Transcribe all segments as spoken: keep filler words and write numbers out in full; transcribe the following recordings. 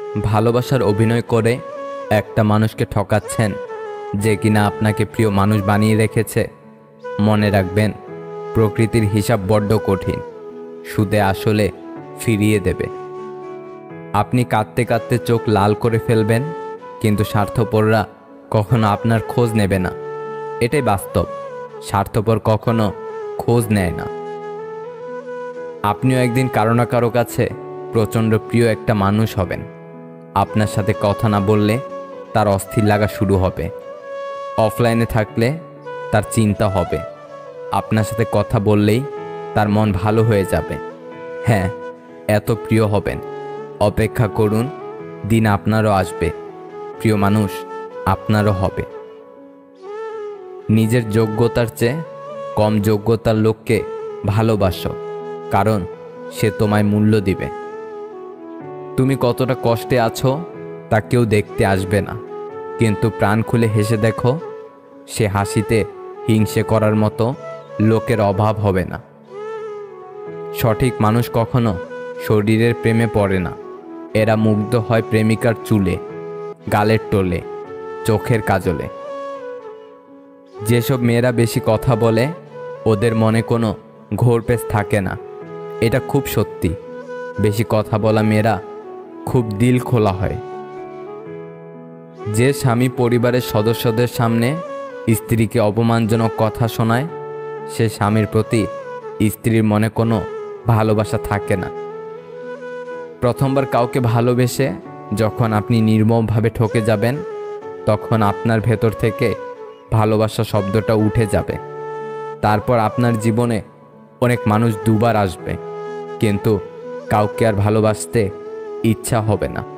ভালোবাসার অভিনয় করে একটা মানুষকে ঠকাচ্ছেন যে কিনা আপনাকে প্রিয় মানুষ বানিয়ে রেখেছে। মনে রাখবেন, প্রকৃতির হিসাব বড্ড কঠিন, সুদে আসলে ফিরিয়ে দেবে। আপনি কাঁদতে কাঁদতে চোখ লাল করে ফেলবেন, কিন্তু স্বার্থপররা কখনো আপনার খোঁজ নেবে না। এটাই বাস্তব, স্বার্থপর কখনো খোঁজ নেয় না। আপনিও একদিন কারো না কারো কাছে প্রচণ্ড প্রিয় একটা মানুষ হবেন। আপনার সাথে কথা না বললে তার অস্থির লাগা শুরু হবে, অফলাইনে থাকলে তার চিন্তা হবে, আপনার সাথে কথা বললেই তার মন ভালো হয়ে যাবে। হ্যাঁ, এত প্রিয় হবেন। অপেক্ষা করুন, দিন আপনারও আসবে, প্রিয় মানুষ আপনারও হবে। নিজের যোগ্যতার চেয়ে কম যোগ্যতার লোককে ভালোবাসো, কারণ সে তোমায় মূল্য দিবে। তুমি কতটা কষ্টে আছো তা কেউ দেখতে আসবে না, কিন্তু প্রাণ খুলে হেসে দেখো, সে হাসিতে হিংসে করার মতো লোকের অভাব হবে না। সঠিক মানুষ কখনো শরীরের প্রেমে পড়ে না, এরা মুগ্ধ হয় প্রেমিকার চুলে, গালের টোলে, চোখের কাজলে। যেসব মেয়েরা বেশি কথা বলে ওদের মনে কোনো ঘোরপেচ থাকে না, এটা খুব সত্যি। বেশি কথা বলা মেয়েরা খুব দিল খোলা হয়। যে স্বামী পরিবারের সদস্যদের সামনে স্ত্রীকে অপমানজনক কথা শোনায়, সে স্বামীর প্রতি স্ত্রীর মনে কোনো ভালোবাসা থাকে না। প্রথমবার কাউকে ভালোবেসে যখন আপনি নির্মমভাবে ঠকে যাবেন, তখন আপনার ভেতর থেকে ভালোবাসা শব্দটা উঠে যাবে। তারপর আপনার জীবনে অনেক মানুষ দুবার আসবে, কিন্তু কাউকে আর ভালোবাসতে ইচ্ছা হবে না।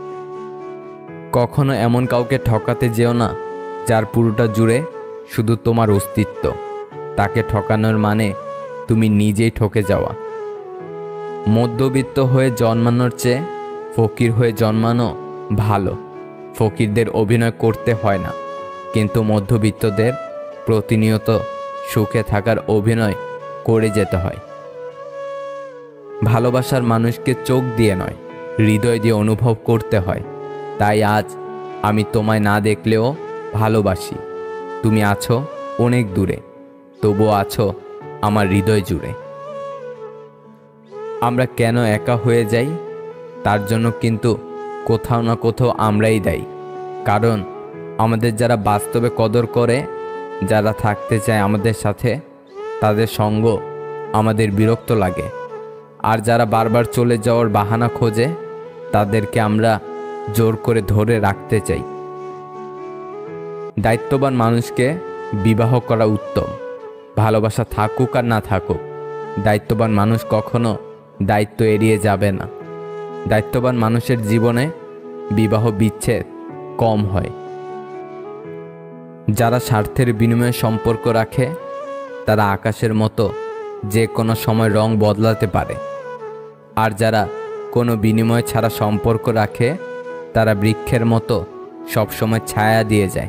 কখনো এমন কাউকে ঠকাতে যেও না যার পুরোটা জুড়ে শুধু তোমার অস্তিত্ব। তাকে ঠকানোর মানে তুমি নিজেই ঠকে যাওয়া। মধ্যবিত্ত হয়ে জন্মানোর চেয়ে ফকির হয়ে জন্মানো ভালো। ফকিরদের অভিনয় করতে হয় না, কিন্তু মধ্যবিত্তদের প্রতিনিয়ত সুখে থাকার অভিনয় করে যেতে হয়। ভালোবাসার মানুষকে চোখ দিয়ে নয়, হৃদয় দিয়ে অনুভব করতে হয়। তাই আজ আমি তোমায় না দেখলেও ভালোবাসি। তুমি আছো অনেক দূরে, তবুও আছো আমার হৃদয় জুড়ে। আমরা কেন একা হয়ে যাই, তার জন্য কিন্তু কোথাও না কোথাও আমরাই দায়ী। কারণ আমাদের যারা বাস্তবে কদর করে, যারা থাকতে চায় আমাদের সাথে, তাদের সঙ্গ আমাদের বিরক্ত লাগে। আর যারা বারবার চলে যাওয়ার বাহানা খোঁজে, তাদেরকে আমরা জোর করে ধরে রাখতে চাই। দায়িত্ববান মানুষকে বিবাহ করা উত্তম। ভালোবাসা থাকুক আর না থাকুক, দায়িত্ববান মানুষ কখনো দায়িত্ব এড়িয়ে যাবে না। দায়িত্ববান মানুষের জীবনে বিবাহ বিচ্ছেদ কম হয়। যারা স্বার্থের বিনিময়ে সম্পর্ক রাখে, তারা আকাশের মতো যে কোনো সময় রং বদলাতে পারে। আর যারা কোনো বিনিময় ছাড়া সম্পর্ক রাখে, তারা বৃক্ষের মতো সবসময় ছায়া দিয়ে যায়।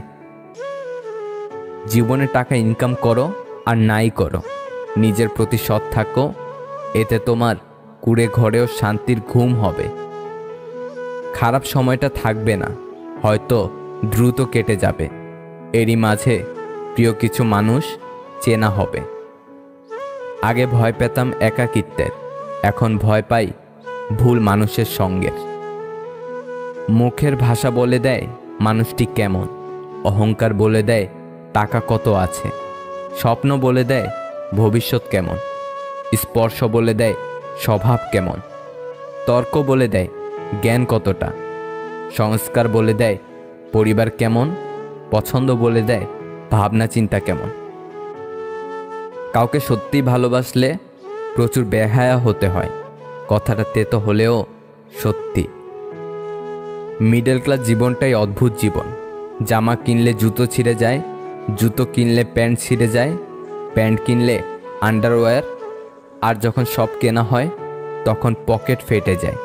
জীবনে টাকা ইনকাম করো আর নাই করো, নিজের প্রতি সৎ থাকো, এতে তোমার কুড়ে ঘরেও শান্তির ঘুম হবে। খারাপ সময়টা থাকবে না, হয়তো দ্রুত কেটে যাবে। এরই মাঝে প্রিয় কিছু মানুষ চেনা হবে। আগে ভয় পেতাম একাকিত্বের, এখন ভয় পাই ভুল মানুষের সঙ্গে। মুখের ভাষা বলে দেয় মানুষটি কেমন, অহংকার বলে দেয় টাকা কত আছে, স্বপ্ন বলে দেয় ভবিষ্যৎ কেমন, স্পর্শ বলে দেয় স্বভাব কেমন, তর্ক বলে দেয় জ্ঞান কতটা, সংস্কার বলে দেয় পরিবার কেমন, পছন্দ বলে দেয় ভাবনা চিন্তা কেমন। কাউকে সত্যি ভালোবাসলে প্রচুর বেহায়া হতে হয়, কথাটা তেতো হলেও সত্যি। মিডল ক্লাস জীবনটাই অদ্ভুত জীবন। জামা কিনলে জুতো ছিঁড়ে যায়, জুতো কিনলে প্যান্ট ছিঁড়ে যায়, প্যান্ট কিনলে আন্ডারওয়্যার, আর যখন সব কেনা হয় তখন পকেট ফেটে যায়।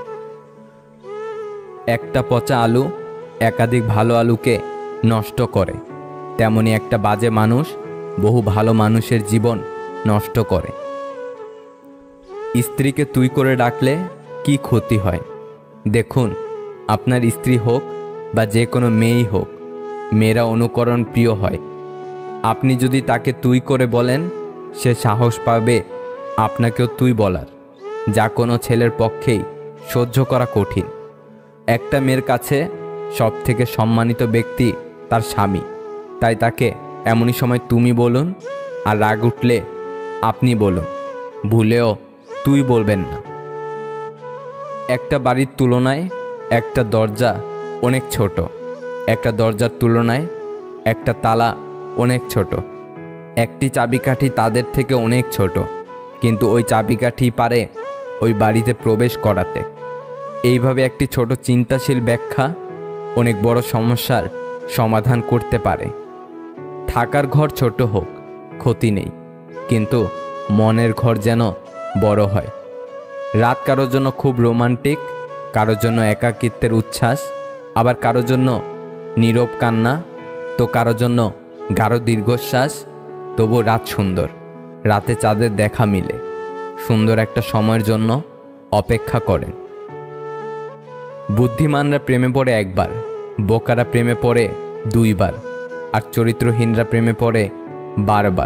একটা পচা আলু একাধিক ভালো আলুকে নষ্ট করে, তেমনি একটা বাজে মানুষ বহু ভালো মানুষের জীবন নষ্ট করে। স্ত্রীকে তুই করে ডাকলে কি ক্ষতি হয়? দেখুন, আপনার স্ত্রী হোক বা যে কোনো মেয়েই হোক, মেয়েরা অনুকরণ প্রিয় হয়। আপনি যদি তাকে তুই করে বলেন, সে সাহস পাবে আপনাকেও তুই বলার, যা কোনো ছেলের পক্ষেই সহ্য করা কঠিন। একটা মেয়ের কাছে সব থেকে সম্মানিত ব্যক্তি তার স্বামী, তাই তাকে এমনই সময় তুমি বলুন, আর রাগ উঠলে আপনি বলুন, ভুলেও তুই বলবেন না। একটা বাড়ির তুলনায় একটা দরজা অনেক ছোট, একটা দরজার তুলনায় একটা তালা অনেক ছোট, একটি চাবিকাঠি তাদের থেকে অনেক ছোট, কিন্তু ওই চাবিকাঠি পারে ওই বাড়িতে প্রবেশ করাতে। এইভাবে একটি ছোট চিন্তাশীল ব্যাখ্যা অনেক বড় সমস্যার সমাধান করতে পারে। থাকার ঘর ছোট হোক ক্ষতি নেই, কিন্তু মনের ঘর যেন বড় হয়। রাত কারোর জন্য খুব রোমান্টিক, কারোর জন্য একাকিত্বের উচ্ছ্বাস, আবার কারোর জন্য নীরব কান্না, তো কারোর জন্য গাঢ় দীর্ঘশ্বাস। তবু রাত সুন্দর, রাতে চাঁদের দেখা মিলে। সুন্দর একটা সময়ের জন্য অপেক্ষা করেন। বুদ্ধিমানরা প্রেমে পড়ে একবার, বোকারা প্রেমে পড়ে দুইবার, আর চরিত্রহীনরা প্রেমে পড়ে বারবার।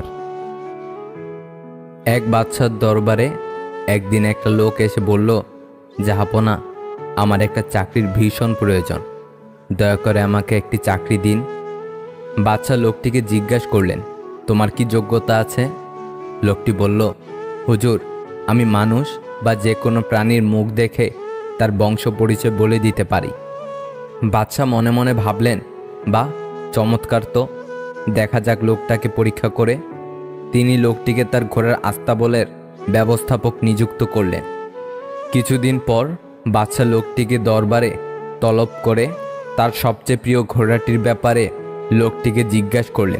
এক বাদশার দরবারে একদিন একটা লোক এসে বলল, জাহাপনা, আমার একটা চাকরির ভীষণ প্রয়োজন, দয়া করে আমাকে একটি চাকরি দিন। বাদশা লোকটিকে জিজ্ঞাসা করলেন, তোমার কি যোগ্যতা আছে? লোকটি বলল, হুজুর, আমি মানুষ বা যে কোনো প্রাণীর মুখ দেখে তার বংশ পরিচয় বলে দিতে পারি। বাদশা মনে মনে ভাবলেন, বা চমৎকার তো, দেখা যাক লোকটাকে পরীক্ষা করে। তিনি লোকটিকে তার ঘোড়ার আস্তাবলের ব্যবস্থাপক নিযুক্ত করলেন। কিছুদিন পর বাদশা লোকটিকে দরবারে তলব করে তার সবচেয়ে প্রিয় ঘোড়াটির ব্যাপারে লোকটিকে জিজ্ঞাসা করলেন,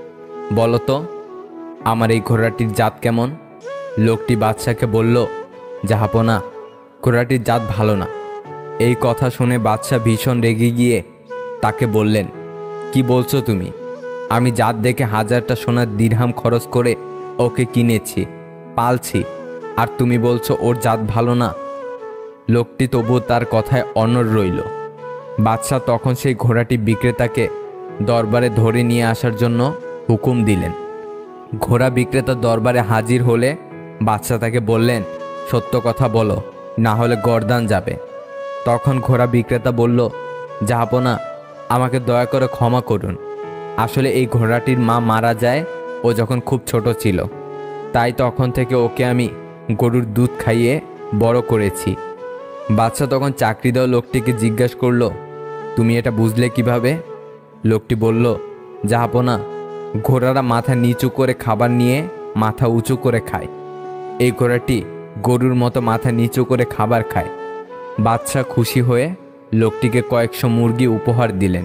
বলতো আমার এই ঘোড়াটির জাত কেমন? লোকটি বাদশাকে বলল, জাহাপনা, ঘোড়াটির জাত ভালো না। এই কথা শুনে বাদশা ভীষণ রেগে গিয়ে তাকে বললেন, কি বলছো তুমি? আমি জাত দেখে হাজারটা সোনার দিরহাম খরচ করে ওকে কিনেছি, পালছি, আর তুমি বলছো ওর জাত ভালো না? লোকটি তবু তার কথায় অনড় রইল। বাদশা তখন সেই ঘোড়াটি বিক্রেতাকে দরবারে ধরে নিয়ে আসার জন্য হুকুম দিলেন। ঘোড়া বিক্রেতা দরবারে হাজির হলে বাদশা তাকে বললেন, সত্য কথা বলো, না হলে গর্দান যাবে। তখন ঘোড়া বিক্রেতা বলল, জাহাপনা, আমাকে দয়া করে ক্ষমা করুন। আসলে এই ঘোড়াটির মা মারা যায় ও যখন খুব ছোট ছিল, তাই তখন থেকে ওকে আমি গরুর দুধ খাইয়ে বড় করেছি। বাদশা তখন চাকরি দেওয়া লোকটিকে জিজ্ঞাসা করল, তুমি এটা বুঝলে কিভাবে? লোকটি বলল, জাহাপনা, ঘোড়ারা মাথা নিচু করে খাবার নিয়ে মাথা উঁচু করে খায়। এই ঘোড়াটি গরুর মতো মাথা নিচু করে খাবার খায়। বাদশা খুশি হয়ে লোকটিকে কয়েকশো মুরগি উপহার দিলেন।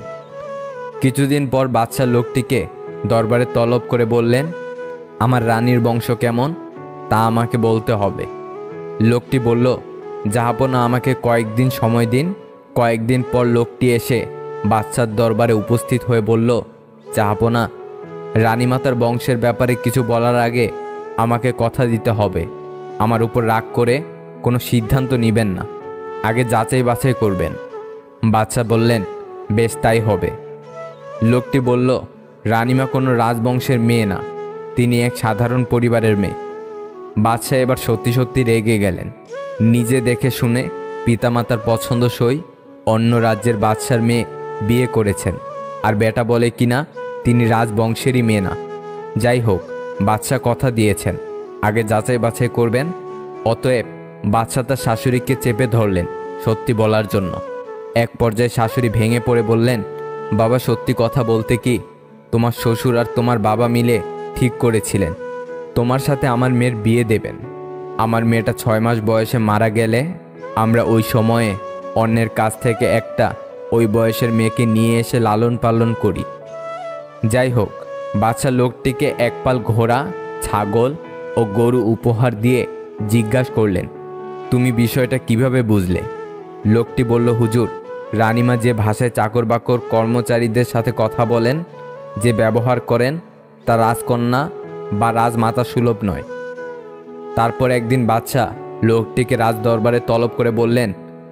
কিছুদিন পর বাদশা লোকটিকে দরবারে তলব করে বললেন, আমার রানীর বংশ কেমন তা আমাকে বলতে হবে। লোকটি বলল, জাহাপনা, আমাকে কয়েকদিন সময় দিন। কয়েকদিন পর লোকটি এসে বাদশার দরবারে উপস্থিত হয়ে বলল, জাহাপনা, রানীমাতার বংশের ব্যাপারে কিছু বলার আগে আমাকে কথা দিতে হবে। আমার উপর রাগ করে কোনো সিদ্ধান্ত নেবেন না, আগে যাচাই বাছাই করবেন। বাদশা বললেন, বেশ, তাই হবে। লোকটি বলল, রানীমা কোনো রাজবংশের মেয়ে না, তিনি এক সাধারণ পরিবারের মেয়ে। বাদশা এবার সত্যি সত্যি রেগে গেলেন। নিজে দেখে শুনে পিতামাতার পছন্দসই অন্য রাজ্যের বাদশার মেয়ে বিয়ে করেছেন, আর বেটা বলে কিনা তিনি রাজবংশেরই মেয়ে না। যাই হোক, বাদশা কথা দিয়েছেন, আগে যাচাই বাছাই করবেন। অতএব বাদশা তার শাশুড়িকে চেপে ধরলেন সত্যি বলার জন্য। এক পর্যায়ে শাশুড়ি ভেঙে পড়ে বললেন, বাবা, সত্যি কথা বলতে কি তোমার শ্বশুর আর তোমার বাবা মিলে ঠিক করেছিলেন তোমার সাথে আমার মেয়ের বিয়ে দেবেন। আমার মেয়েটা ছয় মাস বয়সে মারা গেলে আমরা ওই সময়ে অন্যের কাছ থেকে একটা ওই বয়সের মেয়েকে নিয়ে এসে লালন পালন করি। যাই হোক, বাদশা লোকটিকে এক পাল ঘোড়া, ছাগল ও গরু উপহার দিয়ে জিজ্ঞাসা করলেন, তুমি বিষয়টা কিভাবে বুঝলে? লোকটি বলল, হুজুর, রানীমা যে ভাষায় চাকর বাকর কর্মচারীদের সাথে কথা বলেন, যে ব্যবহার করেন, তা রাজকন্যা বা রাজমাতা সুলভ নয়। তারপর একদিন বাদশা লোকটিকে রাজ দরবারে তলব করে বললেন,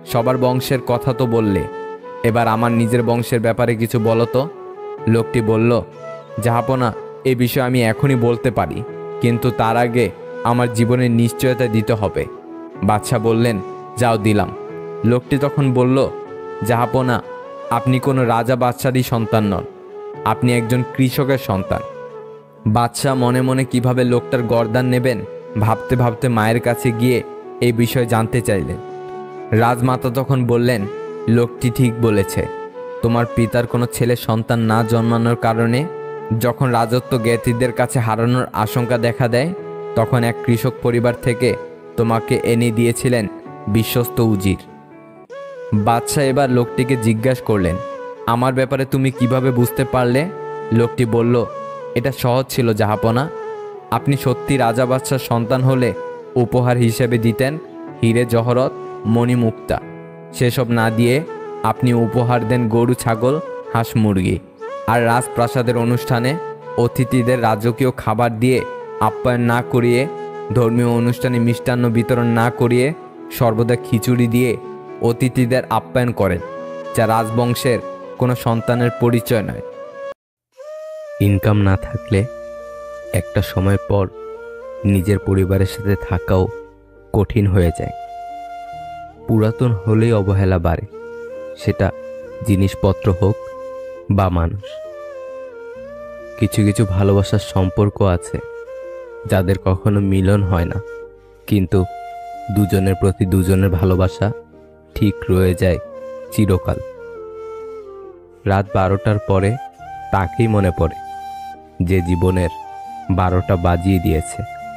সবার বংশের কথা তো বললে, এবার আমার নিজের বংশের ব্যাপারে কিছু বলো তো। লোকটি বলল, জাহাপনা, এ বিষয়ে আমি এখনই বলতে পারি, কিন্তু তার আগে আমার জীবনের নিশ্চয়তা দিতে হবে। বাদশাহ বললেন, যাও দিলাম। লোকটি তখন বলল, জাহাপনা, আপনি কোনো রাজা বাদশারই সন্তান নন, আপনি একজন কৃষকের সন্তান। বাদশাহ মনে মনে কিভাবে লোকটার গর্দান নেবেন ভাবতে ভাবতে মায়ের কাছে গিয়ে এই বিষয়ে জানতে চাইলেন। রাজমাতা তখন বললেন, লোকটি ঠিক বলেছে, তোমার পিতার কোনো ছেলে সন্তান না জন্মানোর কারণে যখন রাজত্ব জ্ঞাতিদের কাছে হারানোর আশঙ্কা দেখা দেয়, তখন এক কৃষক পরিবার থেকে তোমাকে এনে দিয়েছিলেন বিশ্বস্ত উজির। বাদশাহ এবার লোকটিকে জিজ্ঞাসা করলেন, আমার ব্যাপারে তুমি কিভাবে বুঝতে পারলে? লোকটি বলল, এটা সহজ ছিল জাহাপনা। আপনি সত্যি রাজা বাদশার সন্তান হলে উপহার হিসেবে দিতেন হিরে জহরত, মণিমুক্তা। সেসব না দিয়ে আপনি উপহার দেন গরু, ছাগল, হাঁস, মুরগি। আর রাজপ্রাসাদের অনুষ্ঠানে অতিথিদের রাজকীয় খাবার দিয়ে আপ্যায়ন না করিয়ে, ধর্মীয় অনুষ্ঠানে মিষ্টান্ন বিতরণ না করিয়ে সর্বদা খিচুড়ি দিয়ে অতিথিদের আপ্যায়ন করেন, যা রাজবংশের কোনো সন্তানের পরিচয় নয়। ইনকাম না থাকলে একটা সময় পর নিজের পরিবারের সাথে থাকাও কঠিন হয়ে যায়। পুরাতন হলেই অবহেলা বাড়ে, সেটা জিনিসপত্র হোক বা মানুষ। কিছু কিছু ভালোবাসার সম্পর্ক আছে যাদের কখনো মিলন হয় না, কিন্তু দুজনের প্রতি দুজনের ভালোবাসা ঠিক রয়ে যায় চিরকাল। রাত বারোটার পরে তাকেই মনে পড়ে যে জীবনের বারোটা বাজিয়ে দিয়েছে।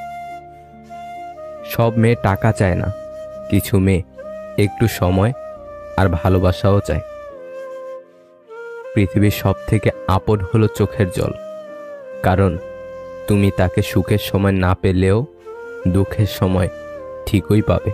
সব মেয়ে টাকা চায় না, কিছু মেয়ে একটু সময় আর ভালোবাসাও চায়। পৃথিবীর সব থেকে আপন হলো চোখের জল, কারণ তুমি তাকে সুখের সময় না পেলেও দুঃখের সময় ঠিকই পাবে।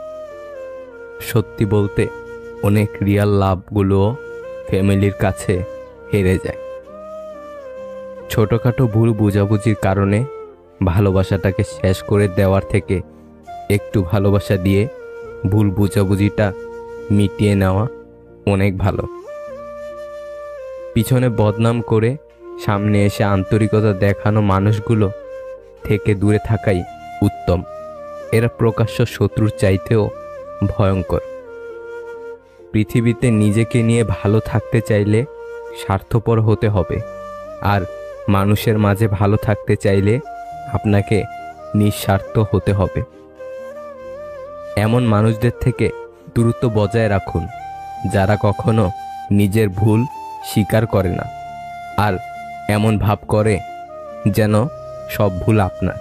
সত্যি বলতে অনেক রিয়াল লাভগুলোও ফ্যামিলির কাছে হেরে যায়। ছোটোখাটো ভুল বোঝাবুঝির কারণে ভালোবাসাটাকে শেষ করে দেওয়ার থেকে একটু ভালোবাসা দিয়ে ভুল বোঝাবুঝিটা মিটিয়ে নেওয়া অনেক ভালো। পিছনে বদনাম করে সামনে এসে আন্তরিকতা দেখানো মানুষগুলো থেকে দূরে থাকাই উত্তম। এরা প্রকাশ্য শত্রুর চাইতেও ভয়ঙ্কর। পৃথিবীতে নিজেকে নিয়ে ভালো থাকতে চাইলে স্বার্থপর হতে হবে, আর মানুষের মাঝে ভালো থাকতে চাইলে আপনাকে নিঃস্বার্থ হতে হবে। এমন মানুষদের থেকে দূরত্ব বজায় রাখুন যারা কখনো নিজের ভুল স্বীকার করে না আর এমন ভাব করে যেন সব ভুল আপনার।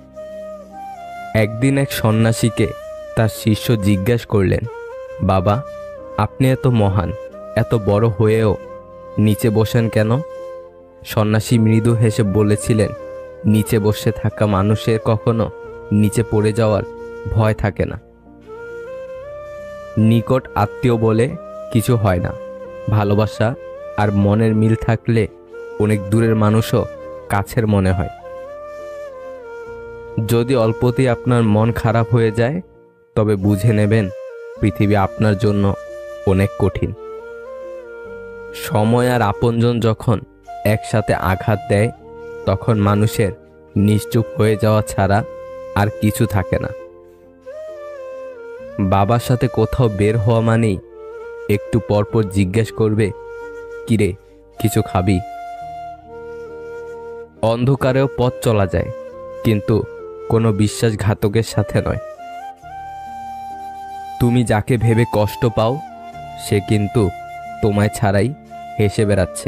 একদিন এক সন্ন্যাসীকে তার শিষ্য জিজ্ঞাসা করলেন, বাবা, আপনি এত মহান, এত বড় হয়েও নিচে বসেন কেন? সন্ন্যাসী মৃদু হেসে বলেছিলেন, নিচে বসে থাকা মানুষের কখনো নিচে পড়ে যাওয়ার ভয় থাকে না। নিকট আত্মীয় বলে কিছু হয় না। ভালোবাসা আর মনের মিল থাকলে অনেক দূরের মানুষও কাছের মনে হয়। যদি অল্পতেই আপনার মন খারাপ হয়ে যায়, তবে বুঝে নেবেন পৃথিবী আপনার জন্য অনেক কঠিন। সময় আর আপনজন যখন একসাথে আঘাত দেয়, তখন মানুষের নিশ্চুপ হয়ে যাওয়া ছাড়া আর কিছু থাকে না। বাবার সাথে কোথাও বের হওয়া মানেই একটু পরপর জিজ্ঞেস করবে, কিরে, কিছু খাবি? অন্ধকারেও পথ চলা যায়, কিন্তু কোনো বিশ্বাসঘাতকের সাথে নয়। তুমি যাকে ভেবে কষ্ট পাও, সে কিন্তু তোমায় ছাড়াই হেসে বেড়াচ্ছে।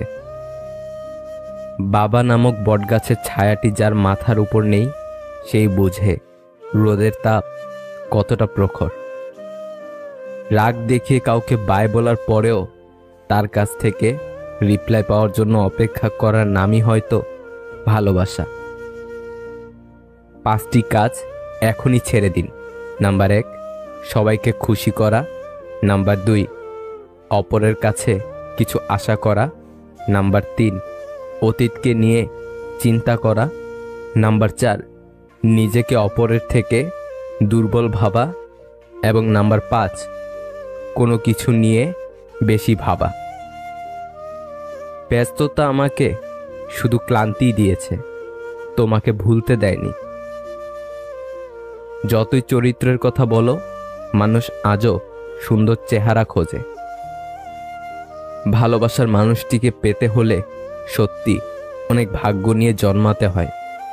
বাবা নামক বটগাছের ছায়াটি যার মাথার উপর নেই, সেই বোঝে রোদের তাপ কতটা প্রখর। রাগ দেখিয়ে কাউকে বাই বলার পরেও তার কাছ থেকে রিপ্লাই পাওয়ার জন্য অপেক্ষা করার নামই হয়তো ভালোবাসা। পাঁচটি কাজ এখনই ছেড়ে দিন। নাম্বার এক, সবাইকে খুশি করা। নাম্বার দুই, অপরের কাছে কিছু আশা করা। নাম্বার তিন, অতীতকে নিয়ে চিন্তা করা। নাম্বার চার, নিজেকে অপরের থেকে দুর্বল ভাবা। এবং নাম্বার পাঁচ, কোনো কিছু নিয়ে বেশি ভাবা। ব্যস্ততা আমাকে শুধু ক্লান্তি দিয়েছে, তোমাকে ভুলতে দেয়নি। যতই চরিত্রের কথা বলো, মানুষ আজও সুন্দর চেহারা খোঁজে। ভালোবাসার মানুষটিকে পেতে হলে সত্যি অনেক ভাগ্য নিয়ে জন্মাতে হয়।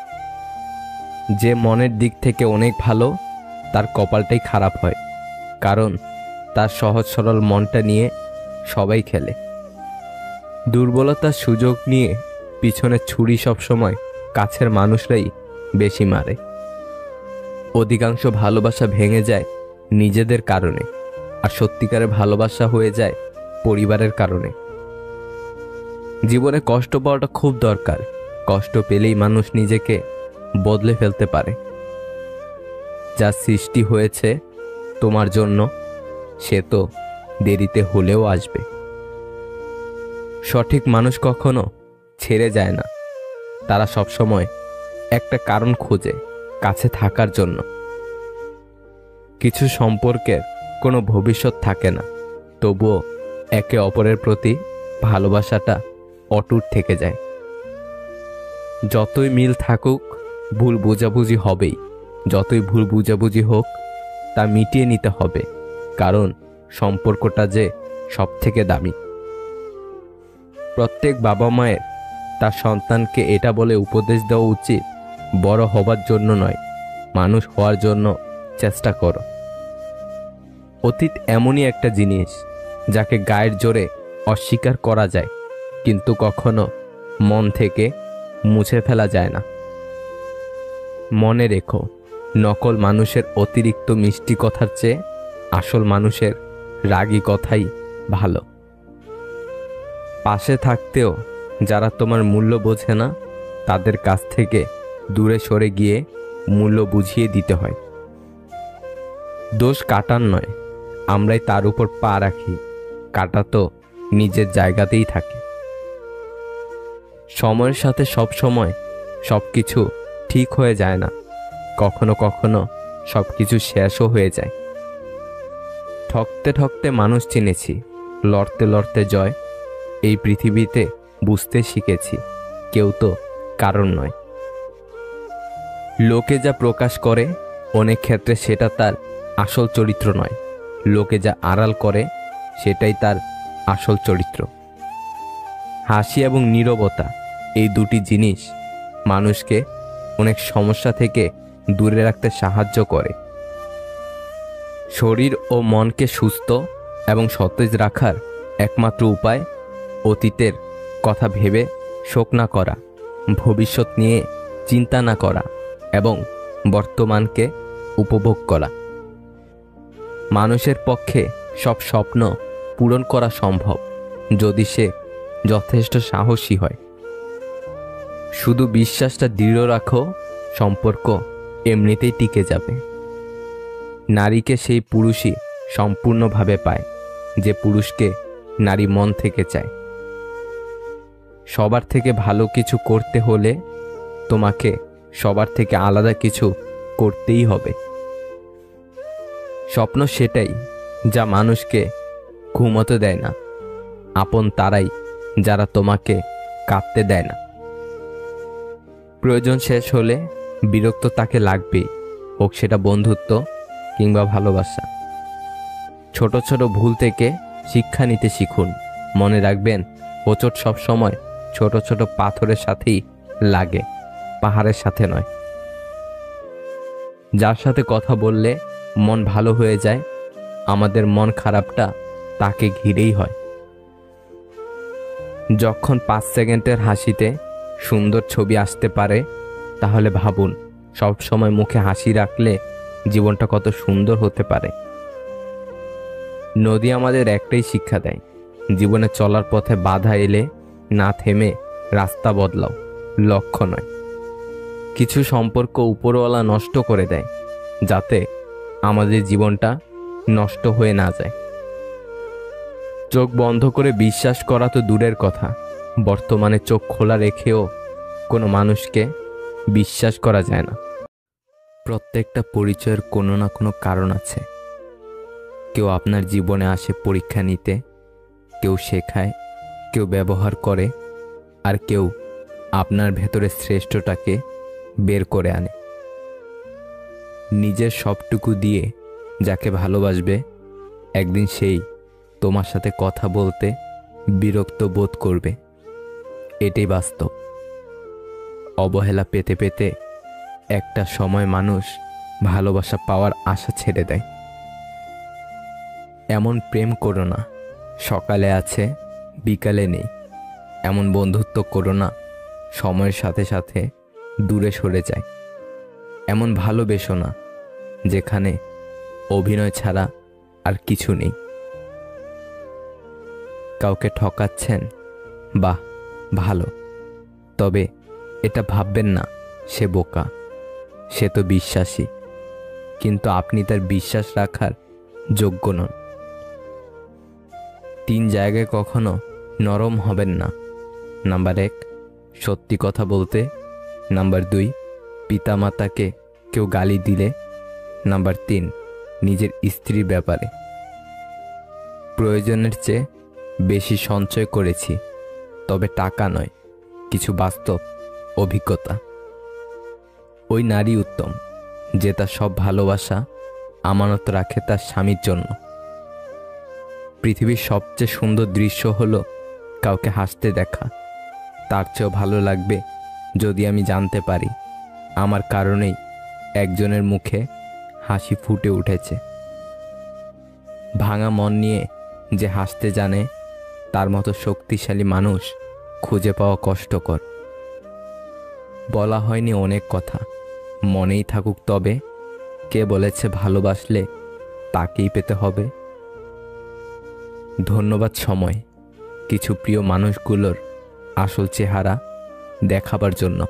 যে মনের দিক থেকে অনেক ভালো, তার কপালটাই খারাপ হয়, কারণ তার সহজ সরল মনটা নিয়ে সবাই খেলে। দুর্বলতার সুযোগ নিয়ে পিছনে ছুরি সবসময় কাছের মানুষরাই বেশি মারে। অধিকাংশ ভালোবাসা ভেঙে যায় নিজেদের কারণে, আর সত্যিকারের ভালোবাসা হয়ে যায় পরিবারের কারণে। জীবনে কষ্ট পাওয়াটা খুব দরকার। কষ্ট পেলেই মানুষ নিজেকে বদলে ফেলতে পারে। যা সৃষ্টি হয়েছে তোমার জন্য, সে তো দেরিতে হলেও আসবে। সঠিক মানুষ কখনো ছেড়ে যায় না, তারা সবসময় একটা কারণ খোঁজে কাছে থাকার জন্য। কিছু সম্পর্কের কোনো ভবিষ্যৎ থাকে না, তবুও একে অপরের প্রতি ভালোবাসাটা অটুট থেকে যায়। যতই মিল থাকুক, ভুল বোঝাবুঝি হবেই। যতই ভুল বোঝাবুঝি হোক, তা মিটিয়ে নিতে হবে, কারণ সম্পর্কটা যে সব থেকে দামি। প্রত্যেক বাবা মায়ের তার সন্তানকে এটা বলে উপদেশ দেওয়া উচিত, বড় হবার জন্য নয়, মানুষ হওয়ার জন্য চেষ্টা করো। অতীত এমনই একটা জিনিস যাকে গায়ের জোরে অস্বীকার করা যায়, কিন্তু কখনো মন থেকে মুছে ফেলা যায় না। মনে রেখো, নকল মানুষের অতিরিক্ত মিষ্টি কথার চেয়ে আসল মানুষের রাগী কথাই ভালো। পাশে থাকতেও যারা তোমার মূল্য বোঝে না, তাদের কাছ থেকে দূরে সরে গিয়ে মূল্য বুঝিয়ে দিতে হয়। দোষ কাটার নয়, আমরাই তার উপর পা রাখি। কাটা তো নিজের জায়গাতেই থাকে। সময়ের সাথে সব সময় সব কিছু ঠিক হয়ে যায় না, কখনো কখনো সব কিছু শেষও হয়ে যায়। ঠকতে ঠকতে মানুষ চিনেছি, লড়তে লড়তে জয়। এই পৃথিবীতে বুঝতে শিখেছি, কেউ তো কারণ নয়। লোকে যা প্রকাশ করে, অনেক ক্ষেত্রে সেটা তার আসল চরিত্র নয়। লোকে যা আড়াল করে, সেটাই তার আসল চরিত্র। হাসি এবং নীরবতা, এই দুটি জিনিস মানুষকে অনেক সমস্যা থেকে দূরে রাখতে সাহায্য করে। শরীর ও মনকে সুস্থ এবং সতেজ রাখার একমাত্র উপায় অতীতের কথা ভেবে শোক না করা, ভবিষ্যৎ নিয়ে চিন্তা না করা এবং বর্তমানকে উপভোগ করা। মানুষের পক্ষে সব স্বপ্ন পূরণ করা সম্ভব, যদি সে যথেষ্ট সাহসী হয়। শুধু বিশ্বাসটা দৃঢ় রাখো, সম্পর্ক এমনিতেই টিকে যাবে। নারীকে সেই পুরুষই সম্পূর্ণভাবে পায়, যে পুরুষকে নারী মন থেকে চায়। সবার থেকে ভালো কিছু করতে হলে তোমাকে সবার থেকে আলাদা কিছু করতেই হবে। স্বপ্ন সেটাই যা মানুষকে ঘুমোতে দেয় না, আপন তারাই যারা তোমাকে কাঁদতে দেয় না। প্রয়োজন শেষ হলে বিরক্ত তাকে লাগবেই, হোক সেটা বন্ধুত্ব কিংবা ভালোবাসা। ছোট ছোট ভুল থেকে শিক্ষা নিতে শিখুন। মনে রাখবেন, হোঁচট সবসময় ছোট ছোট পাথরের সাথেই লাগে, পাহাড়ের সাথে নয়। যার সাথে কথা বললে মন ভালো হয়ে যায়, আমাদের মন খারাপটা তাকে ঘিরেই হয়। যখন পাঁচ সেকেন্ডের হাসিতে সুন্দর ছবি আসতে পারে, তাহলে ভাবুন সব সময় মুখে হাসি রাখলে জীবনটা কত সুন্দর হতে পারে। নদী আমাদের একটাই শিক্ষা দেয়, জীবনে চলার পথে বাধা এলে না থেমে রাস্তা বদলাও, লক্ষ্য নয়। কিছু সম্পর্ক উপরওয়ালা নষ্ট করে দেয়, যাতে আমাদের জীবনটা নষ্ট হয়ে না যায়। চোখ বন্ধ করে বিশ্বাস করা তো দূরের কথা, বর্তমানে চোখ খোলা রেখেও কোনো মানুষকে বিশ্বাস করা যায় না। প্রত্যেকটা পরিচয়ের কোনো না কোনো কারণ আছে। কেউ আপনার জীবনে আসে পরীক্ষা নিতে, কেউ শেখায়, কেউ ব্যবহার করে, আর কেউ আপনার ভেতরের শ্রেষ্ঠটাকে বের করে আনে। নিজের সবটুকু দিয়ে যাকে ভালোবাসবে, একদিন সেই তোমার সাথে কথা বলতে বিরক্ত বোধ করবে। এটাই বাস্তব। অবহেলা পেতে পেতে একটা সময় মানুষ ভালোবাসা পাওয়ার আশা ছেড়ে দেয়। এমন প্রেম করো না সকালে আছে বিকালে নেই। এমন বন্ধুত্ব করো না সময়ের সাথে সাথে দূরে সরে যায়। এমন ভালোবেসো না যেখানে অভিনয় ছাড়া আর কিছু নেই। কাউকে ঠকাচ্ছেন, বাহ ভালো, তবে এটা ভাববেন না সে বোকা, সে তো বিশ্বাসী, কিন্তু আপনি তার বিশ্বাস রাখার যোগ্য নন। তিন জায়গায় কখনো নরম হবেন না। নাম্বার এক, সত্যি কথা বলতে। নাম্বার দুই, পিতামাতাকে কেউ গালি দিলে। নাম্বার তিন, নিজের স্ত্রীর ব্যাপারে। প্রয়োজনের চেয়ে বেশি সঞ্চয় করেছি, তবে টাকা নয়, কিছু বাস্তব অভিজ্ঞতা। ওই নারী উত্তম যে তার সব ভালোবাসা আমানত রাখে তার স্বামীর জন্য। পৃথিবীর সবচেয়ে সুন্দর দৃশ্য হলো কাউকে হাসতে দেখা। তার চেয়েও ভালো লাগবে যদি আমি জানতে পারি আমার কারণেই একজনের মুখে হাসি ফুটে উঠেছে। ভাঙা মন নিয়ে যে হাসতে জানে, তার মতো শক্তিশালী মানুষ খুঁজে পাওয়া কষ্টকর। বলা হয়নি অনেক কথা, মনেই থাকুক তবে। কে বলেছে ভালোবাসলে তাকেই পেতে হবে? ধন্যবাদ সময়, কিছু প্রিয় মানুষগুলোর আসল চেহারা দেখাবার জন্য।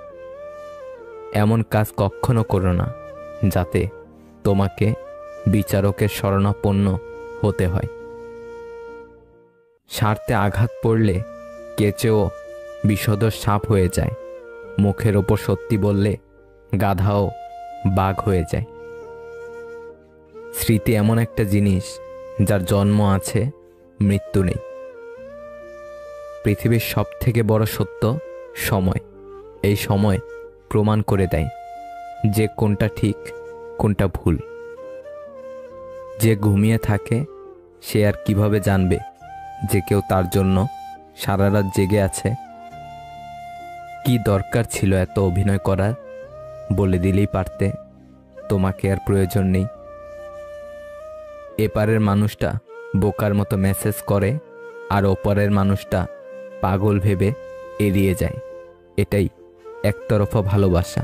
এমন কাজ কখনো করো না যাতে তোমাকে বিচারকের শরণাপন্ন হতে হয়। স্বার্থে আঘাত পড়লে কেচেও বিষধর সাপ হয়ে যায়। মুখের ওপর সত্যি বললে গাধাও বাঘ হয়ে যায়। স্মৃতি এমন একটা জিনিস যার জন্ম আছে, মৃত্যু নেই। পৃথিবীর সব থেকে বড় সত্য সময়। এই সময় প্রমাণ করে দেয় যে কোনটা ঠিক কোনটা ভুল। যে ঘুমিয়ে থাকে সে আর কিভাবে জানবে যে কেউ তার জন্য সারা রাত জেগে আছে? কি দরকার ছিল এত অভিনয় করার? বলে দিলেই পারতে তোমাকে আর প্রয়োজন নেই। এপারের মানুষটা বোকার মতো মেসেজ করে আর ওপারের মানুষটা পাগল ভেবে এড়িয়ে যায়। এটাই একতরফা ভালোবাসা।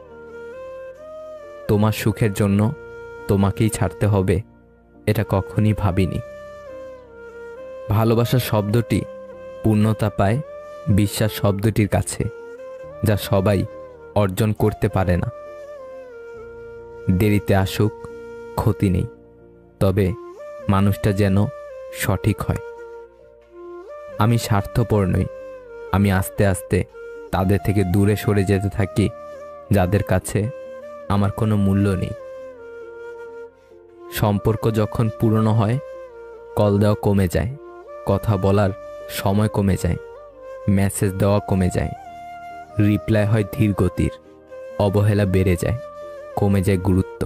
তোমার সুখের জন্য তোমাকেই ছাড়তে হবে, এটা কখনই ভাবিনি। ভালোবাসা শব্দটি পূর্ণতা পায় বিশ্বাস শব্দটির কাছে, যা সবাই অর্জন করতে পারে না। দেরিতে আসুক ক্ষতি নেই, তবে মানুষটা যেন সঠিক হয়। আমি স্বার্থপর নই, আমি আস্তে আস্তে তাদের থেকে দূরে সরে যেতে থাকি যাদের কাছে আমার কোনো মূল্য নেই। সম্পর্ক যখন পুরনো হয়, কল দেওয়া কমে যায়, কথা বলার সময় কমে যায়, মেসেজ দেওয়া কমে যায়, রিপ্লাই হয় ধীর গতির, অবহেলা বেড়ে যায়, কমে যায় গুরুত্ব।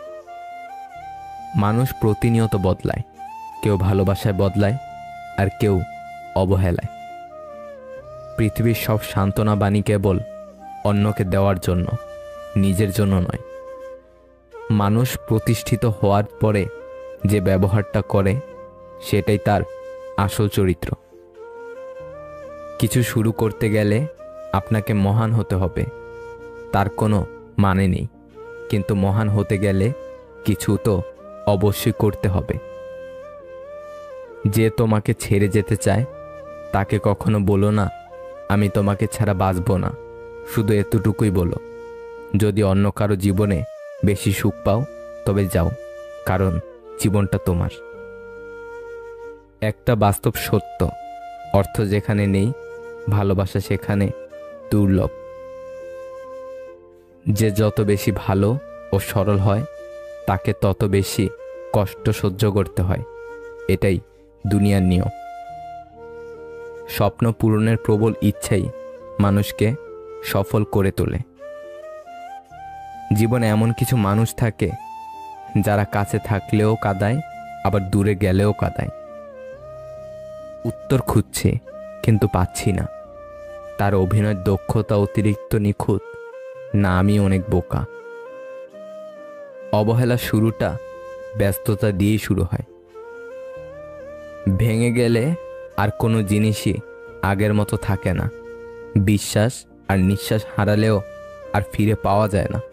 মানুষ প্রতিনিয়ত বদলায়, কেউ ভালোবাসায় বদলায় আর কেউ অবহেলায়। পৃথিবীর সব সান্ত্বনা বাণী কেবল অন্যকে দেওয়ার জন্য, নিজের জন্য নয়। মানুষ প্রতিষ্ঠিত হওয়ার পরে যে ব্যবহারটা করে সেটাই তার আসল চরিত্র। কিছু শুরু করতে গেলে আপনাকে মহান হতে হবে, তার কোনো মানে নেই, কিন্তু মহান হতে গেলে কিছু তো অবশ্যই করতে হবে। যে তোমাকে ছেড়ে যেতে চায় তাকে কখনো বলো না আমি তোমাকে ছাড়া বাঁচব না। শুধু এতটুকুই বলো, যদি অন্য কারো জীবনে বেশি সুখ পাও তবে যাও, কারণ জীবনটা তোমার। একটা বাস্তব সত্য, অর্থ যেখানে নেই ভালোবাসা সেখানে দুর্লভ। যে যত বেশি ভালো ও সরল হয় তাকে তত বেশি কষ্ট সহ্য করতে হয়। এটাই দুনিয়ার নিয়ম। স্বপ্ন পূরণের প্রবল ইচ্ছাই মানুষকে সফল করে তোলে। জীবনে এমন কিছু মানুষ থাকে যারা কাছে থাকলেও কাঁদায়, আবার দূরে গেলেও কাঁদায়। উত্তর খুঁজছি কিন্তু পাচ্ছি না। তার অভিনয়ের দক্ষতা অতিরিক্ত নিখুঁত, না আমি অনেক বোকা। অবহেলা শুরুটা ব্যস্ততা দিয়েই শুরু হয়। ভেঙে গেলে আর কোনো জিনিসই আগের মতো থাকে না। বিশ্বাস আর নিঃশ্বাস হারালেও আর ফিরে পাওয়া যায় না।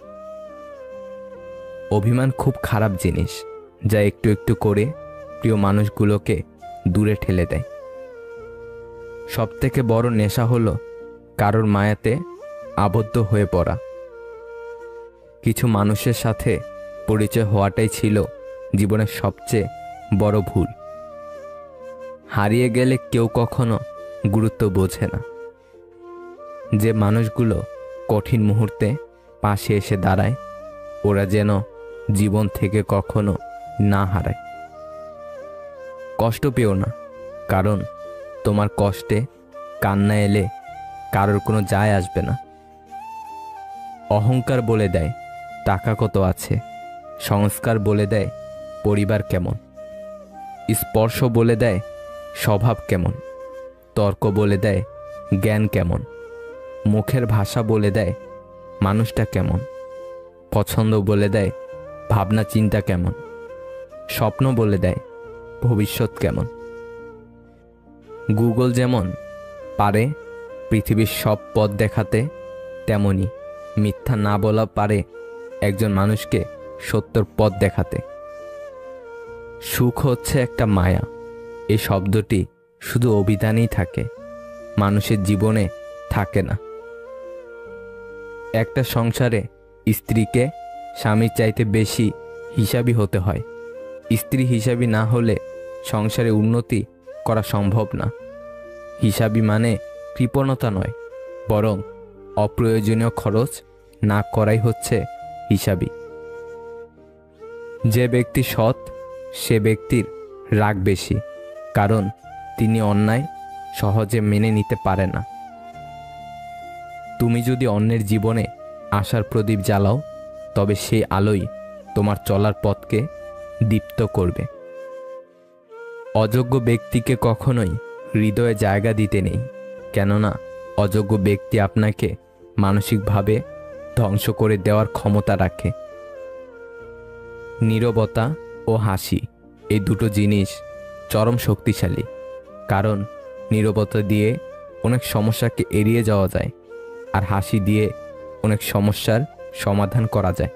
অভিমান খুব খারাপ জিনিস, যা একটু একটু করে প্রিয় মানুষগুলোকে দূরে ঠেলে দেয়। সবথেকে বড় নেশা হলো কারোর মায়াতে আবদ্ধ হয়ে পড়া। কিছু মানুষের সাথে পরিচয় হওয়াটাই ছিল জীবনের সবচেয়ে বড় ভুল। হারিয়ে গেলে কেউ কখনো গুরুত্ব বোঝে না। যে মানুষগুলো কঠিন মুহূর্তে পাশে এসে দাঁড়ায়, ওরা যেন জীবন থেকে কখনো না হারায়। কষ্ট পেও না, কারণ তোমার কষ্টে কান্না এলে কারোর কোনো যায় আসবে না। অহংকার বলে দেয় টাকা কত আছে, সংস্কার বলে দেয় পরিবার কেমন, স্পর্শ বলে দেয় স্বভাব কেমন, তর্ক বলে দেয় জ্ঞান কেমন, মুখের ভাষা বলে দেয় মানুষটা কেমন, পছন্দ বলে দেয় ভাবনা চিন্তা কেমন, স্বপ্ন বলে দেয় ভবিষ্যৎ কেমন। গুগল যেমন পারে পৃথিবীর সব পথ দেখাতে, তেমনি মিথ্যা না বলা পারে একজন মানুষকে সত্যর পথ দেখাতে। সুখ হচ্ছে একটা মায়া। এই শব্দটি শুধু অভিধানেই থাকে, মানুষের জীবনে থাকে না। একটা সংসারে স্ত্রীকে স্বামীর চাইতে বেশি হিসাবি হতে হয়। স্ত্রী হিসাবি না হলে সংসারে উন্নতি করা সম্ভব না। হিসাবি মানে কৃপণতা নয়, বরং অপ্রয়োজনীয় খরচ না করাই হচ্ছে হিসাবি। যে ব্যক্তি সৎ, সে ব্যক্তির রাগ বেশি, কারণ তিনি অন্যায় সহজে মেনে নিতে পারে না। তুমি যদি অন্যের জীবনে আশার প্রদীপ জ্বালাও, তবে সেই আলোই তোমার চলার পথকে দীপ্ত করবে। অযোগ্য ব্যক্তিকে কখনোই হৃদয়ে জায়গা দিতে নেই, কেননা অযোগ্য ব্যক্তি আপনাকে মানসিকভাবে ধ্বংস করে দেওয়ার ক্ষমতা রাখে। নীরবতা ও হাসি, এই দুটো জিনিস চরম শক্তিশালী, কারণ নীরবতা দিয়ে অনেক সমস্যাকে এড়িয়ে যাওয়া যায়, আর হাসি দিয়ে অনেক সমস্যার সমাধান করা যায়।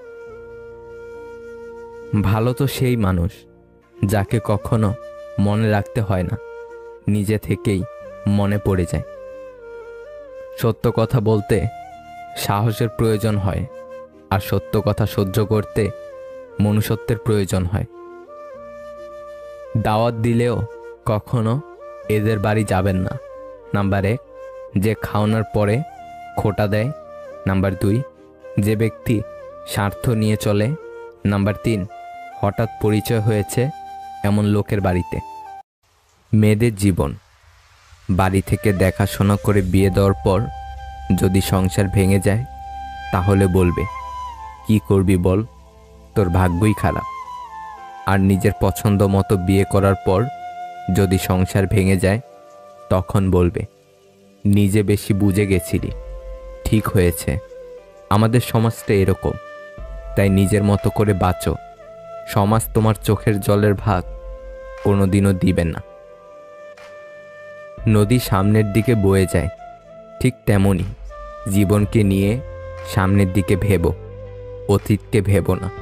ভালো তো সেই মানুষ যাকে কখনো মনে রাখতে হয় না, নিজে থেকেই মনে পড়ে যায়। সত্য কথা বলতে সাহসের প্রয়োজন হয়, আর সত্য কথা সহ্য করতে মনুষ্যত্বের প্রয়োজন হয়। দাওয়াত দিলেও কখনো এদের বাড়ি যাবেন না। নাম্বার এক, যে খাওয়ানোর পরে খোটা দেয়। নাম্বার দুই, যে ব্যক্তি স্বার্থ নিয়ে চলে। নাম্বার তিন, হঠাৎ পরিচয় হয়েছে এমন লোকের বাড়িতে। মেয়েদের জীবন, বাড়ি থেকে দেখাশোনা করে বিয়ে দেওয়ার পর যদি সংসার ভেঙে যায়, তাহলে বলবে কি করবি বল, তোর ভাগ্যই খারাপ। আর নিজের পছন্দ মতো বিয়ে করার পর যদি সংসার ভেঙে যায়, তখন বলবে নিজে বেশি বুঝে গেছিলি, ঠিক হয়েছে। আমাদের সমাজটা এরকম, তাই নিজের মতো করে বাঁচো। সমাজ তোমার চোখের জলের ভাগ কোনোদিনও দিবে না। নদী সামনের দিকে বয়ে যায়, ঠিক তেমনি জীবনকে নিয়ে সামনের দিকে ভেবো, অতীতকে ভেবো না।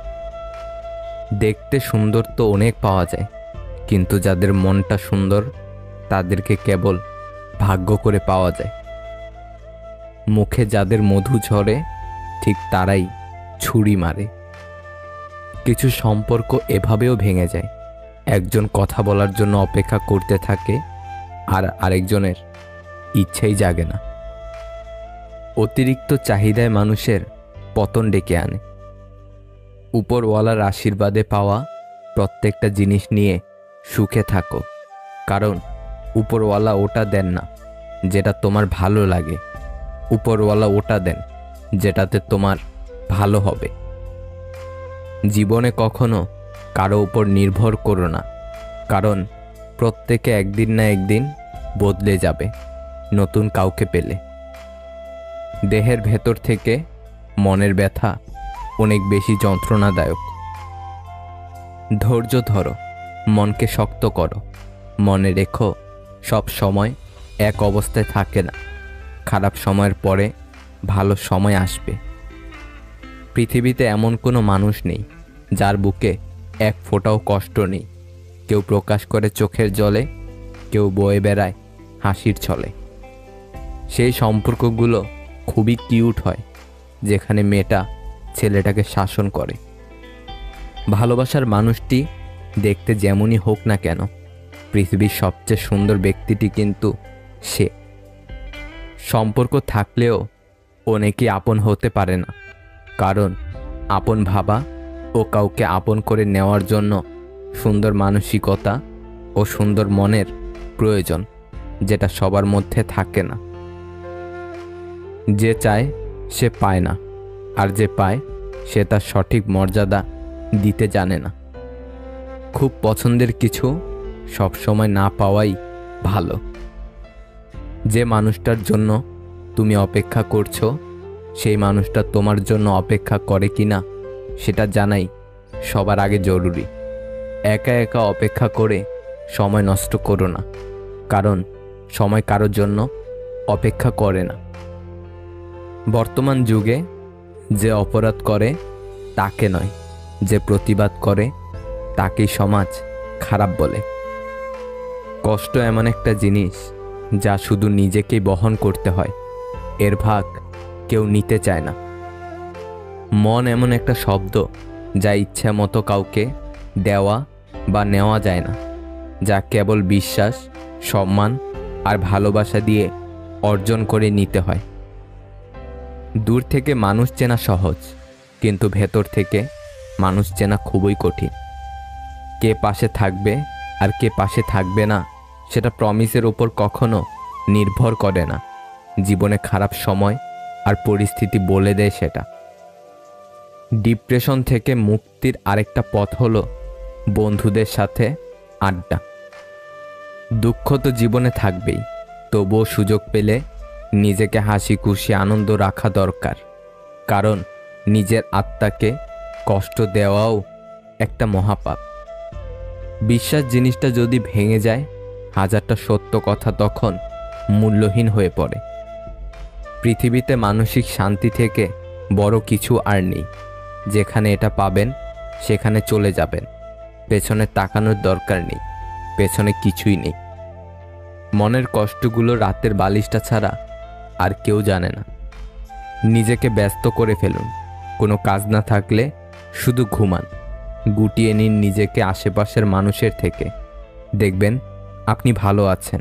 দেখতে সুন্দর তো অনেক পাওয়া যায়, কিন্তু যাদের মনটা সুন্দর তাদেরকে কেবল ভাগ্য করে পাওয়া যায়। মুখে যাদের মধু ঝরে, ঠিক তারাই ছুরি মারে। কিছু সম্পর্ক এভাবেও ভেঙে যায়, একজন কথা বলার জন্য অপেক্ষা করতে থাকে, আর আরেকজনের ইচ্ছেই জাগে না। অতিরিক্ত চাহিদায় মানুষের পতন ডেকে আনে। উপরওয়ালার আশীর্বাদে পাওয়া প্রত্যেকটা জিনিস নিয়ে সুখে থাকো, কারণ উপরওয়ালা ওটা দেন না যেটা তোমার ভালো লাগে, উপরওয়ালা ওটা দেন যেটাতে তোমার ভালো হবে। জীবনে কখনো কারো উপর নির্ভর করো না, কারণ প্রত্যেকে একদিন না একদিন বদলে যাবে নতুন কাউকে পেলে। দেহের ভেতর থেকে মনের ব্যথা অনেক বেশি যন্ত্রণাদায়ক। ধৈর্য ধরো, মনকে শক্ত করো, মনে রেখো সব সময় এক অবস্থায় থাকে না, খারাপ সময়ের পরে ভালো সময় আসবে। পৃথিবীতে এমন কোনো মানুষ নেই যার বুকে এক ফোঁটাও কষ্ট নেই। কেউ প্রকাশ করে চোখের জলে, কেউ বয়ে বেড়ায় হাসির ছলে। সেই সম্পর্কগুলো খুবই কিউট হয় যেখানে মেয়েটা ছেলেটাকে শাসন করে। ভালোবাসার মানুষটি দেখতে যেমনই হোক না কেন, পৃথিবীর সবচেয়ে সুন্দর ব্যক্তিটি কিন্তু সে। সম্পর্ক থাকলেও অনেকেই আপন হতে পারে না, কারণ আপন ভাবা ও কাউকে আপন করে নেওয়ার জন্য সুন্দর মানসিকতা ও সুন্দর মনের প্রয়োজন, যেটা সবার মধ্যে থাকে না। যে চায় সে পায় না, আর যে পায় সে তার সঠিক মর্যাদা দিতে জানে না। খুব পছন্দের কিছু সবসময় না পাওয়াই ভালো। যে মানুষটার জন্য তুমি অপেক্ষা করছো, সেই মানুষটা তোমার জন্য অপেক্ষা করে কিনা সেটা জানাই সবার আগে জরুরি। একা একা অপেক্ষা করে সময় নষ্ট করো না, কারণ সময় কারোর জন্য অপেক্ষা করে না। বর্তমান যুগে যে অপরাধ করে তাকে নয়, যে প্রতিবাদ করে তাকেই সমাজ খারাপ বলে। কষ্ট এমন একটা জিনিস যা শুধু নিজেকেই বহন করতে হয়, এর ভাগ কেউ নিতে চায় না। মন এমন একটা শব্দ যা ইচ্ছা মতো কাউকে দেওয়া বা নেওয়া যায় না, যা কেবল বিশ্বাস, সম্মান আর ভালোবাসা দিয়ে অর্জন করে নিতে হয়। দূর থেকে মানুষ চেনা সহজ, কিন্তু ভেতর থেকে মানুষ চেনা খুবই কঠিন। কে পাশে থাকবে আর কে পাশে থাকবে না সেটা প্রমিসের ওপর কখনো নির্ভর করে না। জীবনে খারাপ সময় আর পরিস্থিতি বলে দেয় সেটা। ডিপ্রেশন থেকে মুক্তির আরেকটা পথ হলো বন্ধুদের সাথে আড্ডা। দুঃখ তো জীবনে থাকবেই, তবুও সুযোগ পেলে নিজেকে হাসি খুশি আনন্দ রাখা দরকার, কারণ নিজের আত্মাকে কষ্ট দেওয়াও একটা মহাপাপ। বিশ্বাস জিনিসটা যদি ভেঙে যায়, হাজারটা সত্য কথা তখন মূল্যহীন হয়ে পড়ে। পৃথিবীতে মানসিক শান্তি থেকে বড় কিছু আর নেই। যেখানে এটা পাবেন সেখানে চলে যাবেন, পেছনে তাকানোর দরকার নেই, পেছনে কিছুই নেই। মনের কষ্টগুলো রাতের বালিশটা ছাড়া আর কেউ জানে না। নিজেকে ব্যস্ত করে ফেলুন, কোনো কাজ না থাকলে শুধু ঘুমান। গুটিয়ে নিন নিজেকে আশেপাশের মানুষের থেকে, দেখবেন আপনি ভালো আছেন।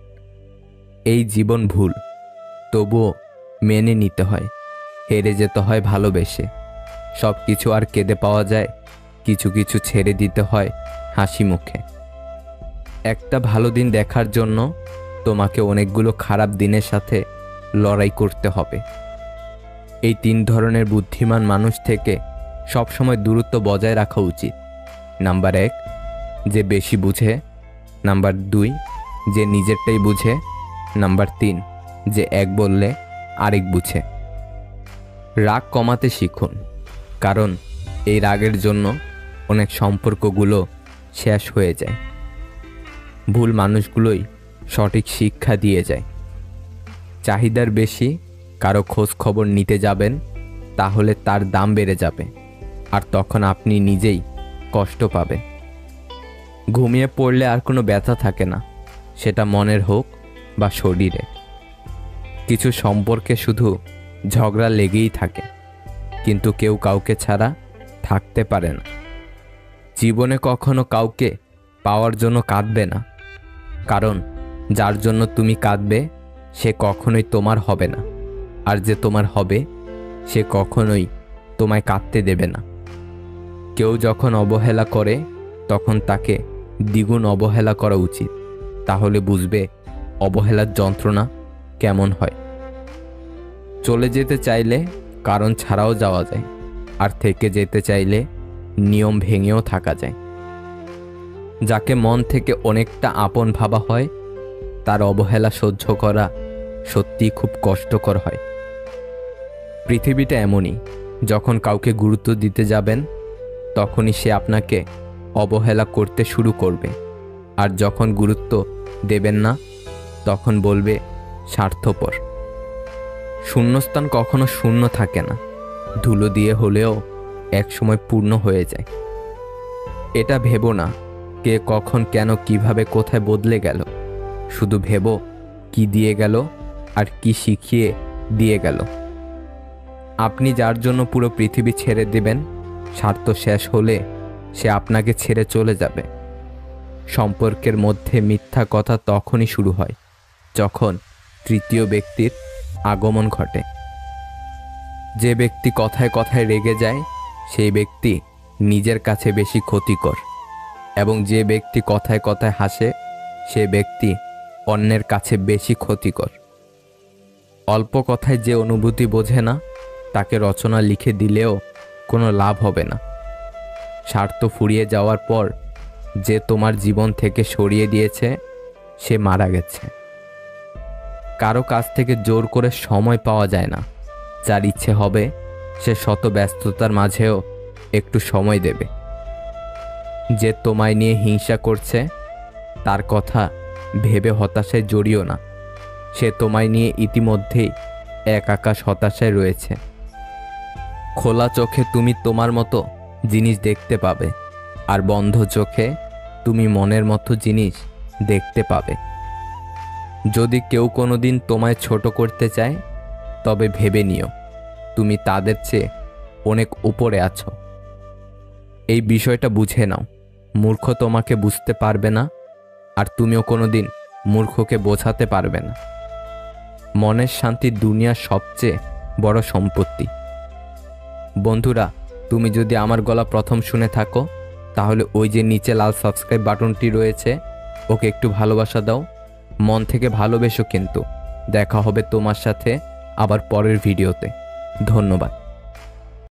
এই জীবন ভুল, তবুও মেনে নিতে হয়। হেরে যেতে হয় ভালোবেসে। সব কিছু আর কেঁদে পাওয়া যায়, কিছু কিছু ছেড়ে দিতে হয় হাসি মুখে। একটা ভালো দিন দেখার জন্য তোমাকে অনেকগুলো খারাপ দিনের সাথে লড়াই করতে হবে। এই তিন ধরনের বুদ্ধিমান মানুষ থেকে সবসময় দূরত্ব বজায় রাখা উচিত। নাম্বার এক, যে বেশি বুঝে। নাম্বার দুই, যে নিজেরটাই বুঝে। নাম্বার তিন, যে এক বললে আরেক বুঝে। রাগ কমাতে শিখুন, কারণ এই রাগের জন্য অনেক সম্পর্কগুলো শেষ হয়ে যায়। ভুল মানুষগুলোই সঠিক শিক্ষা দিয়ে যায়। চাহিদার বেশি কারো খোঁজ খবর নিতে যাবেন, তাহলে তার দাম বেড়ে যাবে, আর তখন আপনি নিজেই কষ্ট পাবেন। ঘুমিয়ে পড়লে আর কোনো ব্যথা থাকে না, সেটা মনের হোক বা শরীরে। কিছু সম্পর্কে শুধু ঝগড়া লেগেই থাকে, কিন্তু কেউ কাউকে ছাড়া থাকতে পারে না। জীবনে কখনো কাউকে পাওয়ার জন্য কাঁদবে না, কারণ যার জন্য তুমি কাঁদবে সে কখনোই তোমার হবে না, আর যে তোমার হবে সে কখনোই তোমায় কাঁদতে দেবে না। কেউ যখন অবহেলা করে তখন তাকে দ্বিগুণ অবহেলা করা উচিত। তাহলে বুঝবে অবহেলার যন্ত্রণা কেমন হয়। চলে যেতে চাইলে কারণ ছাড়াও যাওয়া যায়, আর থেকে যেতে চাইলে নিয়ম ভেঙেও থাকা যায়। যাকে মন থেকে অনেকটা আপন ভাবা হয় তার অবহেলা সহ্য করা সত্যিই খুব কষ্টকর হয়। পৃথিবীটা এমনই, যখন কাউকে গুরুত্ব দিতে যাবেন তখনই সে আপনাকে অবহেলা করতে শুরু করবে, আর যখন গুরুত্ব দেবেন না তখন বলবে স্বার্থপর। শূন্যস্থান কখনো শূন্য থাকে না, ধুলো দিয়ে হলেও একসময় পূর্ণ হয়ে যায়। এটা ভেবো না কে কখন কেন কিভাবে কোথায় বদলে গেল, শুধু ভেবো কি দিয়ে গেল আর কি শিখিয়ে দিয়ে গেল। আপনি যার জন্য পুরো পৃথিবী ছেড়ে দেবেন, স্বার্থ শেষ হলে সে আপনাকে ছেড়ে চলে যাবে। সম্পর্কের মধ্যে মিথ্যা কথা তখনই শুরু হয় যখন তৃতীয় ব্যক্তির আগমন ঘটে। যে ব্যক্তি কথায় কথায় রেগে যায় সেই ব্যক্তি নিজের কাছে বেশি ক্ষতিকর, এবং যে ব্যক্তি কথায় কথায় হাসে সে ব্যক্তি অন্যের কাছে বেশি ক্ষতিকর। অল্প কথায় যে অনুভূতি বোঝে না তাকে রচনা লিখে দিলেও কোনো লাভ হবে না। স্বার্থ ফুরিয়ে যাওয়ার পর যে তোমার জীবন থেকে সরিয়ে দিয়েছে সে মারা গেছে। কারো কাছ থেকে জোর করে সময় পাওয়া যায় না। যার ইচ্ছে হবে সে শত ব্যস্ততার মাঝেও একটু সময় দেবে। যে তোমায় নিয়ে হিংসা করছে তার কথা ভেবে হতাশায় জড়িও না। সে তোমায় নিয়ে ইতিমধ্যেই এক আকাশ হতাশায় রয়েছে। খোলা চোখে তুমি তোমার মতো জিনিস দেখতে পাবে, আর বন্ধ চোখে তুমি মনের মতো জিনিস দেখতে পাবে। যদি কেউ কোনোদিন তোমায় ছোট করতে চায় তবে ভেবে নিও তুমি তাদের চেয়ে অনেক উপরে আছো। এই বিষয়টা বুঝে নাও, মূর্খ তোমাকে বুঝতে পারবে না, আর তুমিও কোনোদিন মূর্খকে বোঝাতে পারবে না। মনের শান্তি দুনিয়ার সবচেয়ে বড় সম্পত্তি। বন্ধুরা, তুমি যদি আমার গলা প্রথম শুনে থাকো তাহলে ওই যে নিচে লাল সাবস্ক্রাইব বাটনটি রয়েছে ওকে একটু ভালোবাসা দাও, মন থেকে ভালোবেসো। কিন্তু দেখা হবে তোমার সাথে আবার পরের ভিডিওতে। ধন্যবাদ।